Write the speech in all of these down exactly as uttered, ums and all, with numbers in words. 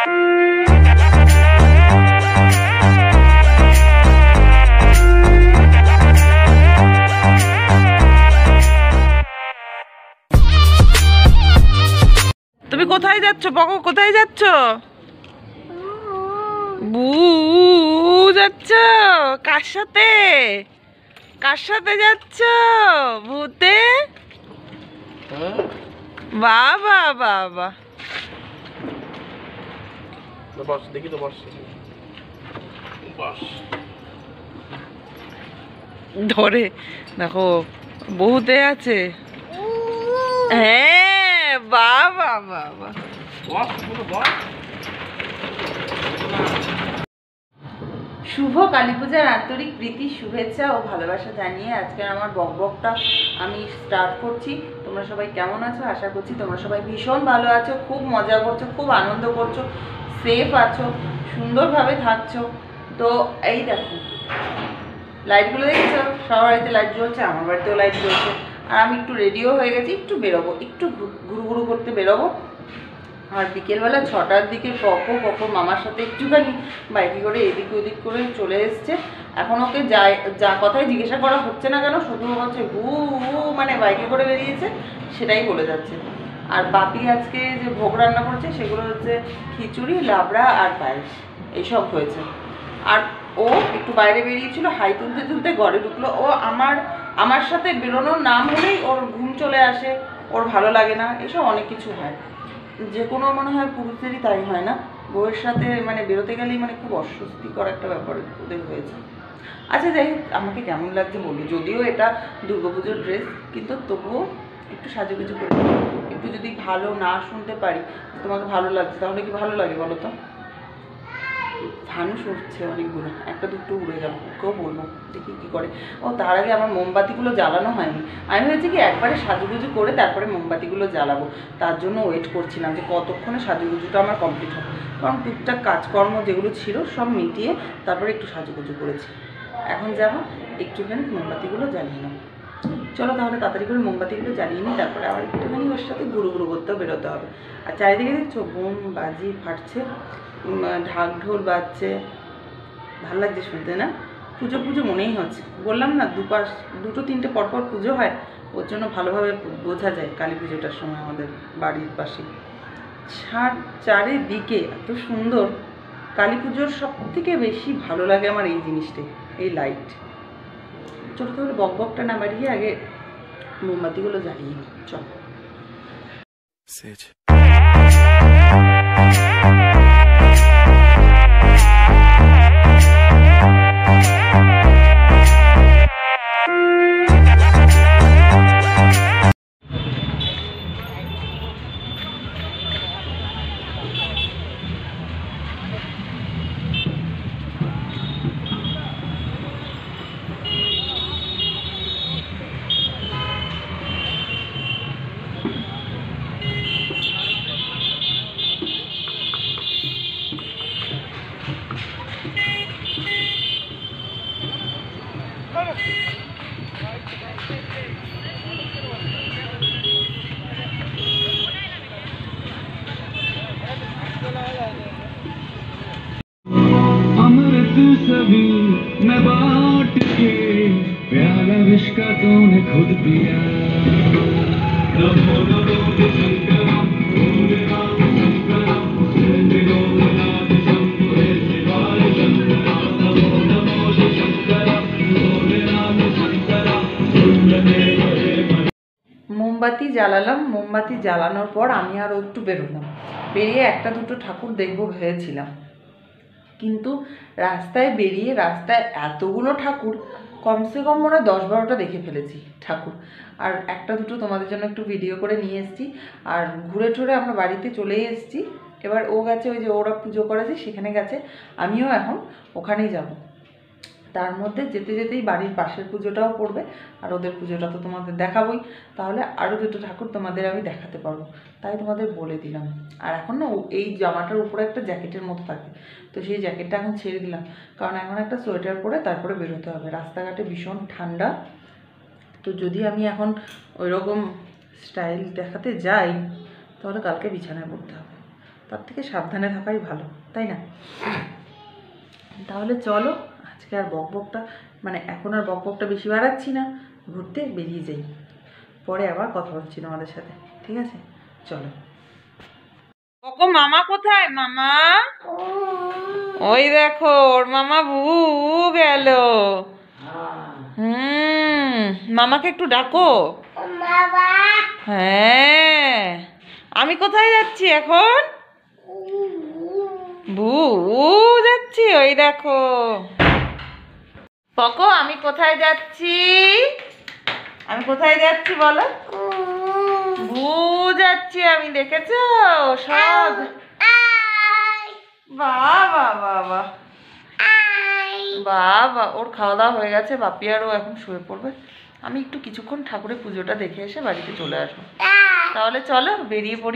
তুমি কোথায় যাচ্ছ পকো? কোথায় যাচ্ছ? বু যাচ্ছ? কার সাথে? কার সাথে যাচ্ছ? ভূতে? বাবা বাবা, দেখি তো বস ধরে দেখো বহুতে আছে। হ্যাঁ বাবা বাবা, শুভ কালী পূজার আন্তরিক প্রীতি, শুভেচ্ছা ও ভালোবাসা জানিয়ে আজকের আমার বকবকটা আমি স্টার্ট করছি। তোমরা সবাই কেমন আছো? আশা করছি তোমরা সবাই ভীষণ ভালো আছো, খুব মজা করছো, খুব আনন্দ করছো, সেফ আছো, সুন্দরভাবে থাকছো। তো এই দেখো লাইটগুলো দেখেছো? সবার বাড়িতে লাইট জ্বলছে, আমার বাড়িতেও লাইট জ্বলছে। আর আমি একটু রেডিও হয়ে গেছি, একটু বেরোবো, একটু ঘুরু ঘুরু করতে বেরোবো। আর বিকেলবেলা ছটার দিকে পকো পকো মামার সাথে একটুখানি বাইকে করে এদিক ওদিক করে চলে এসছে। এখন ওকে যাই যা কথাই জিজ্ঞাসা করা হচ্ছে না কেন, শুধু বলছে হু হু, মানে বাইকে করে বেরিয়েছে সেটাই বলে যাচ্ছে। আর বাপি আজকে যে ভোগ রান্না করছে সেগুলো হচ্ছে খিচুড়ি, লাবড়া আর পায়েস, এইসব হয়েছে। আর ও একটু বাইরে বেরিয়েছিল, হাই তুলতে তুলতে ঘরে ঢুকলো। ও আমার আমার সাথে বেরোনোর নাম হলেই ওর ঘুম চলে আসে, ওর ভালো লাগে না, এসব অনেক কিছু হয়। যে কোনো মনে হয় পুরুষদেরই তাই হয় না, বউয়ের সাথে মানে বেরোতে গেলেই মানে খুব অস্বস্তিকর একটা ব্যাপার ওদের হয়েছে। আচ্ছা যাই হোক, আমাকে কেমন লাগছে বলি, যদিও এটা দুর্গাপুজোর ড্রেস, কিন্তু তবুও একটু সাজুগুজু করে একটু যদি ভালো না শুনতে পারি তোমাকে ভালো লাগছে, তাহলে কি ভালো লাগে বলো তো? ধানুষ উঠছে অনেকগুলো, একটা দুটো উড়ে গেল, ওকেও বলবো দেখি কী করে। ও তার আগে আমার মোমবাতিগুলো জ্বালানো হয়নি। আমি হয়েছে কি একবারে সাজুগুজু করে তারপরে মোমবাতিগুলো জ্বালাবো, তার জন্য ওয়েট করছিলাম যে কতক্ষণে সাজুগুজুটা আমার কমপ্লিট হবে। কারণ টুকটাক কাজকর্ম যেগুলো ছিল সব মিটিয়ে তারপরে একটু সাজুগুজু করেছি। এখন যাবো একটুখানি মোমবাতিগুলো জ্বালিয়ে নেবো। চলো তাহলে তাড়াতাড়ি করে মোমবাতিগুলো জ্বালিয়ে নিই, তারপরে আবার একটুখানি ওর সাথে গুঁড়ো গুঁড়ো করতেও বেরোতে হবে। আর চারিদিকে দেখছো বোম বাজি ফাটছে, ঢাক ঢোল বাজছে, ভালো লাগছে শুনতে না? পুজো পুজো মনেই হচ্ছে। বললাম না দুপাশ দুটো তিনটে পরপর পুজো হয়, ওর জন্য ভালোভাবে বোঝা যায় কালী পুজোটার সময় আমাদের বাড়ির পাশে ছাড় চারিদিকে এত সুন্দর। কালী পুজোর সব থেকে বেশি ভালো লাগে আমার এই জিনিসটাই, এই লাইট। চলো তাহলে বক বকটা না বাড়িয়ে আগে মোমবাতিগুলো জ্বালিয়ে নিই, চল। अमृत सभी मैं बांट के प्याला विष का तूने खुद पिया। नमो नमो शंकरम भोलेनाथ शंकरम त्रिलोकनाथ शंभो शिवाय शंकरम। नमो नमो शंकरम भोलेनाथ शंकरम सुंदरदेव हे। মোমবাতি জ্বালালাম, মোমবাতি জ্বালানোর পর আমি আরও একটু বেরোলাম, বেরিয়ে একটা দুটো ঠাকুর দেখবো ভেবেছিলাম, কিন্তু রাস্তায় বেরিয়ে রাস্তায় এতগুলো ঠাকুর, কমসে কম মনে হয় দশ বারোটা দেখে ফেলেছি ঠাকুর। আর একটা দুটো তোমাদের জন্য একটু ভিডিও করে নিয়ে এসেছি। আর ঘুরে ঠুরে আমরা বাড়িতে চলেই এসেছি। এবার ও গেছে ওই যে ওরা পুজো করেছে সেখানে গেছে, আমিও এখন ওখানেই যাব। তার মধ্যে যেতে যেতেই বাড়ির পাশের পুজোটাও পড়বে, আর ওদের পুজোটা তো তোমাদের দেখাবোই, তাহলে আরও দুটো ঠাকুর তোমাদের আমি দেখাতে পারবো, তাই তোমাদের বলে দিলাম। আর এখন না এই জামাটার উপরে একটা জ্যাকেটের মতো থাকে, তো সেই জ্যাকেটটা এখন ছেড়ে দিলাম, কারণ এখন একটা সোয়েটার পরে তারপরে বেরোতে হবে। রাস্তাঘাটে ভীষণ ঠান্ডা, তো যদি আমি এখন ওই রকম স্টাইল দেখাতে যাই তাহলে কালকে বিছানায় পড়তে হবে, তার থেকে সাবধানে থাকাই ভালো, তাই না? তাহলে চলো আজকে আর বকবকটা মানে এখন আর বকবকটা বেশি বাড়াচ্ছি না, ঘুরতে বেরিয়ে যাই, পরে আবার কথা বলছি তোমাদের সাথে, ঠিক আছে? চলো। কোকো মামা কোথায়? মামা ওই দেখো ওর মামা ভু গেল। হুম, মামাকে একটু ডাকো। হ্যাঁ, আমি কোথায় যাচ্ছি এখন? ভু যাচ্ছি, ওই দেখো। পকো আমি কোথায় যাচ্ছি? আমি কোথায় যাচ্ছি বলো? ভু যাচ্ছি আমি, দেখেছো সব? বাবা বাবা বাবা, ওর খাওয়া দাওয়া হয়ে গেছে, বাপি আর ও এখন শুয়ে পড়বে। আমি একটু কিছুক্ষণ ঠাকুরের পুজোটা দেখে এসে বাড়িতে চলে আসবো। তাহলে চলো বেরিয়ে পড়ি।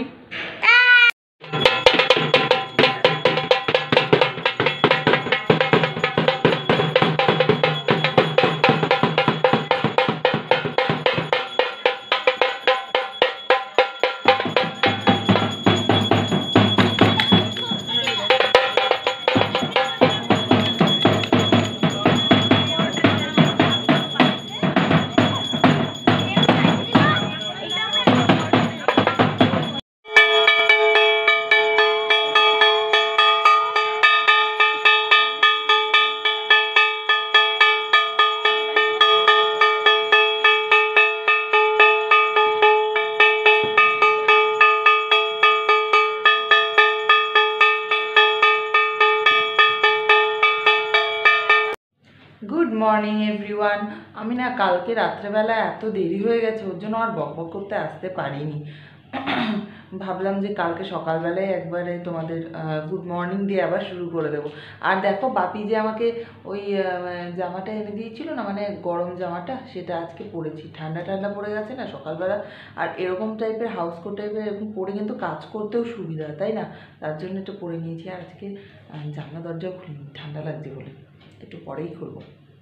Good morning everyone. আমি না কালকে রাত্রেবেলা এত দেরি হয়ে গেছে, ওর জন্য আর বক বক করতে আসতে পারিনি। ভাবলাম যে কালকে সকালবেলায় একবারে তোমাদের গুড মর্নিং দিয়ে আবার শুরু করে দেবো। আর দেখো বাপি যে আমাকে ওই জামাটা এনে দিয়েছিল না, মানে গরম জামাটা, সেটা আজকে পরেছি। ঠান্ডা ঠান্ডা পড়ে গেছে না সকালবেলা, আর এরকম টাইপের হাউস কোট টাইপের এরকম পরে কিন্তু কাজ করতেও সুবিধা, তাই না? তার জন্য একটু পরে নিয়েছি। আর আজকে জানলা দরজাও খুলিনি, ঠান্ডা লাগছে বলে, একটু পরেই খুলবো।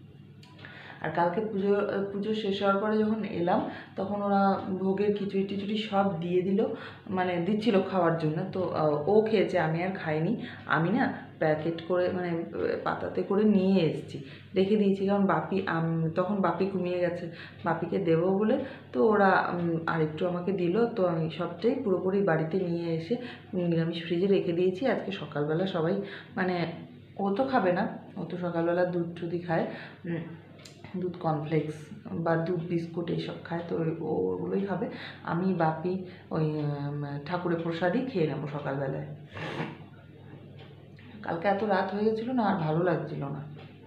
আর কালকে পুজো পুজো শেষ হওয়ার পরে যখন এলাম তখন ওরা ভোগের খিচুড়ি টিচুড়ি সব দিয়ে দিল, মানে দিচ্ছিল খাওয়ার জন্য। তো ও খেয়েছে, আমি আর খাইনি। আমি না প্যাকেট করে মানে পাতাতে করে নিয়ে এসেছি, রেখে দিয়েছি, কারণ বাপি তখন বাপি ঘুমিয়ে গেছে, বাপিকে দেবো বলে। তো ওরা আরেকটু আমাকে দিল, তো আমি সবটাই পুরোপুরি বাড়িতে নিয়ে এসে নিরামিষ ফ্রিজে রেখে দিয়েছি। আজকে সকালবেলা সবাই মানে ও তো খাবে না, ও তো সকালবেলা দুধ টুধই খায়, দুধ কর্নফ্লেক্স বা দুধ বিস্কুট এইসব খায়, তো ওগুলোই খাবে। আমি বাপি ওই ঠাকুরের প্রসাদই খেয়ে নেবো সকালবেলায়। কালকে এত রাত হয়ে গেছিলো না, আর ভালো লাগছিল না।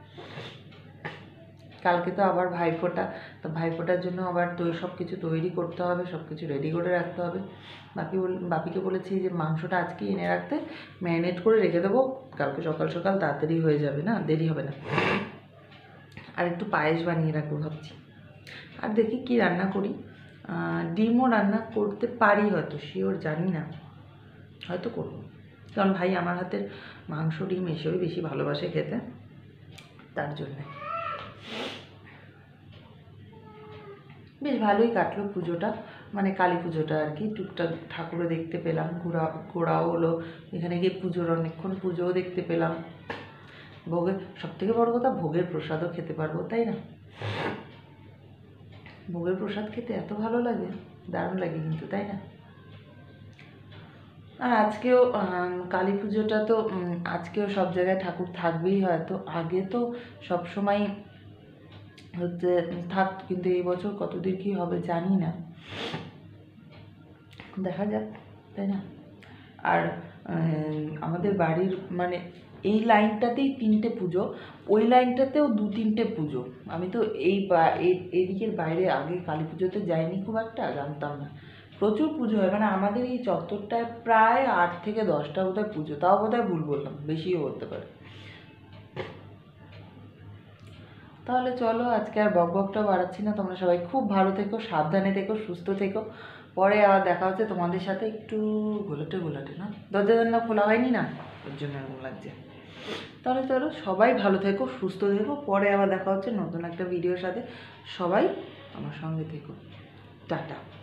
কালকে তো আবার ভাইফোঁটা, তো ভাইফোঁটার জন্য আবার তো সব কিছু তৈরি করতে হবে, সব কিছু রেডি করে রাখতে হবে। বাপি বল বাপিকে বলেছি যে মাংসটা আজকে এনে রাখতে, ম্যারিনেট করে রেখে দেবো, কালকে সকাল সকাল তাড়াতাড়ি হয়ে যাবে, না দেরি হবে না। আর একটু পায়েস বানিয়ে রাখবো ভাবছি। আর দেখি কি রান্না করি, ডিমও রান্না করতে পারি হয়তো, শিওর জানি না, হয়তো করবো, কারণ ভাই আমার হাতের মাংস ডিম এসবই বেশি ভালোবাসে খেতে, তার জন্যে। বেশ ভালোই কাটলো পুজোটা, মানে কালী পুজোটা আর কি। টুকটাক ঠাকুরও দেখতে পেলাম, ঘোরা ঘোরাও হলো, এখানে গিয়ে পুজোর অনেকক্ষণ পুজোও দেখতে পেলাম। ভোগের সবথেকে বড় কথা, ভোগের প্রসাদও খেতে পারবো, তাই না? ভোগের প্রসাদ খেতে এত ভালো লাগে, দারুণ লাগে কিন্তু, তাই না? আর আজকেও কালী পুজোটা তো আজকেও সব জায়গায় ঠাকুর থাকবেই হয়তো, আগে তো সব সময় হচ্ছে থাক, কিন্তু এই বছর কতদূর কী হবে জানি না, দেখা যাক, তাই না? আর আমাদের বাড়ির মানে এই লাইনটাতেই তিনটে পুজো, ওই লাইনটাতেও দু তিনটে পুজো। আমি তো এই এদিকের বাইরে আগে কালী পুজোতে যাইনি খুব একটা, জানতাম না। প্রচুর পুজো হয়, মানে আমাদের এই চত্বরটায় প্রায় আট থেকে দশটা বোধহয় পুজো, তাও বোধহয় ভুল বললাম, বেশিও বলতে পারে। তাহলে চলো আজকে আর বক বকটা বাড়াচ্ছি না, তোমরা সবাই খুব ভালো থেকো, সাবধানে থেকো, সুস্থ থেকো। পরে আবার দেখা হচ্ছে তোমাদের সাথে। একটু ঘোলাটে ঘোলাটে না, দরজা জানলা খোলা হয়নি না, ওর জন্য এরকম লাগছে। তাহলে চলো সবাই ভালো থেকো, সুস্থ থেকো, পরে আবার দেখা হচ্ছে নতুন একটা ভিডিওর সাথে। সবাই আমার সঙ্গে থেকো, টাটা।